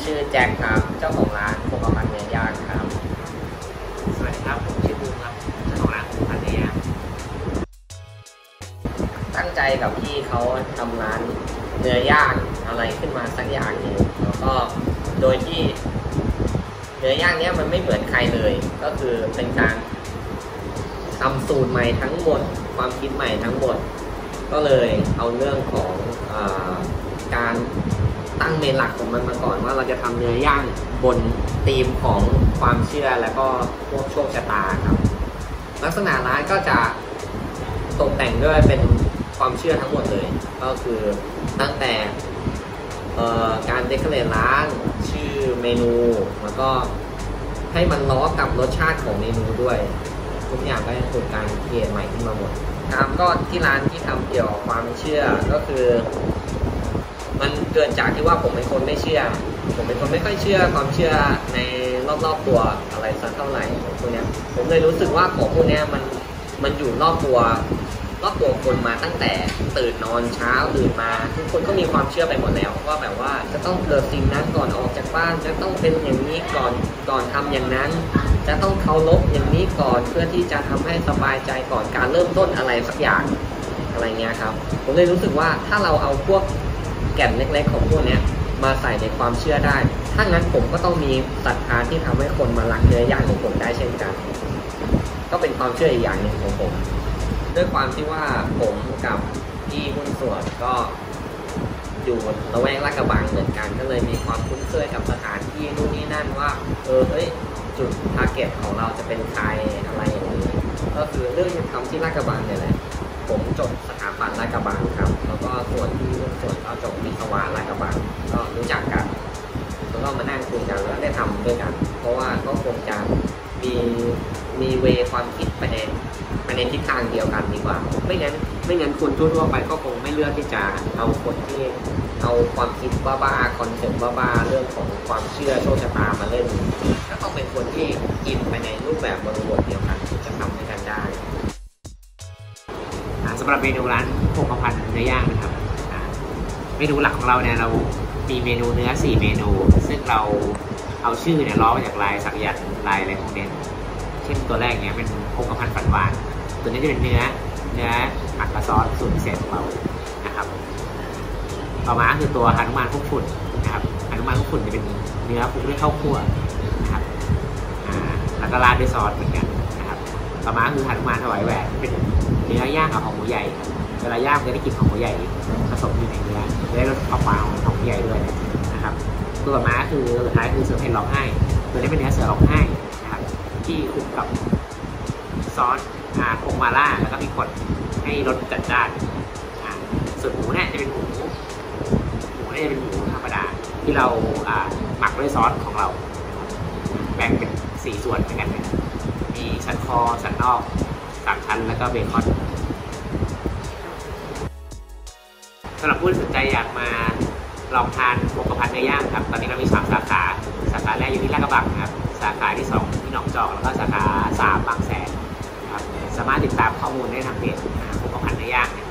ชื่อแจ็คครับเจ้าของร้านคงกระพันเนื้อย่างครับสวัสดีครับผมชื่อบูมครับเจ้าของร้านคงกระพันเนื้อย่างตั้งใจกับพี่เขาทำร้านเนื้อย่างอะไรขึ้นมาสักอย่างหนึ่งแล้วก็โดยที่เนื้อย่างเนี้ยมันไม่เหมือนใครเลยก็คือเป็นการทำสูตรใหม่ทั้งหมดความคิดใหม่ทั้งหมดก็เลยเอาเรื่องของการตั้งเมนหลักของมันมาก่อนว่าเราจะทำเนื้อย่างบนธีมของความเชื่อและก็พวกโชคชะตาครับลักษณะร้านก็จะตกแต่งด้วยเป็นความเชื่อทั้งหมดเลยก็คือตั้งแต่การเดคอเรทร้านชื่อเมนูแล้วก็ให้มันล้อกับรสชาติของเมนูด้วยทุกอย่างก็จะถูกการเปลี่ยนใหม่ขึ้นมาหมดครับก็ที่ร้านที่ทำเกี่ยวกับความเชื่อก็คือมันเกิดจากที่ว่าผมเป็นคนไม่เชื่อผมเป็นคนไม่ค่อยเชื่อความเชื่อในรอบๆตัวอะไรสักเท่าไหร่พวกนี้ผมเลยรู้สึกว่าของพวกนี้มันอยู่รอบตัวคนมาตั้งแต่ตื่นนอนเช้าตื่นมาทุกคนก็มีความเชื่อไปหมดแล้วว่าแบบว่าจะต้องเกิดสิ่งนั้นก่อนออกจากบ้านจะต้องเป็นอย่างนี้ก่อนทำอย่างนั้นจะต้องเคารพอย่างนี้ก่อนเพื่อที่จะทำให้สบายใจก่อนการเริ่มต้นอะไรสักอย่างอะไรเงี้ยครับผมเลยรู้สึกว่าถ้าเราเอาพวกแก่นเล็กๆของพวกนี้มาใส่ในความเชื่อได้ถ้างั้นผมก็ต้องมีศรัทธาที่ทำให้คนมารักเนื้อย่างของผมได้เช่นกันก็เป็นความเชื่ออีกอย่างหนึ่งของผมด้วยความที่ว่าผมกับพี่หุ้นส่วนก็อยู่ละแวกลาดกระบังเหมือนกันก็เลยมีความคุ้นเคยกับสถานที่นู่นนี่นั่นว่าเฮ้ยจุดทาร์เก็ตของเราจะเป็นใครอะไรอย่างนี้ก็คือเรื่องทำที่ลาดกระบังเนี่ยแหละผมจบสถาปัตย์ลาดกระบังครับแล้วก็ส่วนพี่หุ้นส่วนก็จบวิศวะลาดกระบังก็รู้จักกันแล้วก็มานั่งคุยกันแล้วได้ทำด้วยกันเพราะว่าก็คงจะมีเวความคิดไปในทิศทางเดียวกันดีกว่าไม่งั้นคนทั่วไปก็คงไม่เลือกที่จะเอาคนที่เอาความคิดบ้าๆคอนเซ็ปต์บ้าๆเรื่องของความเชื่อโชคชะตามาเล่นก็ต้องเป็นคนที่อินไปในรูปแบบบริบทเดียวกันที่จะทำให้กันได้สำหรับเมนูร้านคงกระพันเนื้อย่างนะครับเมนูหลักของเราเนี่ยเรามีเมนูเนื้อ4เมนูซึ่งเราเอาชื่อเนี่ยล้อมาจากลายสักยันต์ลายอะไรพวกนี้เช่นตัวแรกเนี่ยเป็นคงกระพันฝันหวานตัวนี้จะเป็นเนื้อหมักกระซอสสูตรพิเศษของเรานะครับต่อมาคือตัวหนุมานคลุกฝุ่นนะครับหนุมานคลุกฝุ่นจะเป็นเนื้อคลุกด้วยข้าวคั่วนะครับแล้วก็ราดด้วยซอสเหมือนกันนะครับต่อมาคือหนุมานถวายแหวนเป็นเนื้อย่างกับหอมหมูใหญ่เวลาย่างจะได้กลิ่นของหมูใหญ่ผสมอยู่ในเนื้อจะได้รสความหวานของหมูใหญ่ด้วยนะครับตัวต่อมาคือสุดท้ายคือเสือเพ่นร้องไห้ตัวนี้เป็นเนื้อเสือร้องไห้นะครับที่คลุกกับซอสผงมาล่าแล้วก็มีกดให้รสจัดจ้านส่วนหมูเนี่ยจะเป็นหมูเนี่ยจะเป็นหมูธรรมดาที่เราหมักด้วยซอสของเราแบ่งเป็น4ส่วนเหมือนกันมีสันคอสันนอก3ชั้นแล้วก็เบคอนสำหรับผู้ที่สนใจอยากมาลองทานคงกระพันเนื้อย่างครับตอนนี้เรามี3สาขาแรกอยู่ที่ลาดกระบังครับสาขาที่2ที่หนองจอกแล้วก็สาขา3บางแสนครับสามารถติดตามข้อมูลได้ทางเพจคงกระพันเนื้อย่าง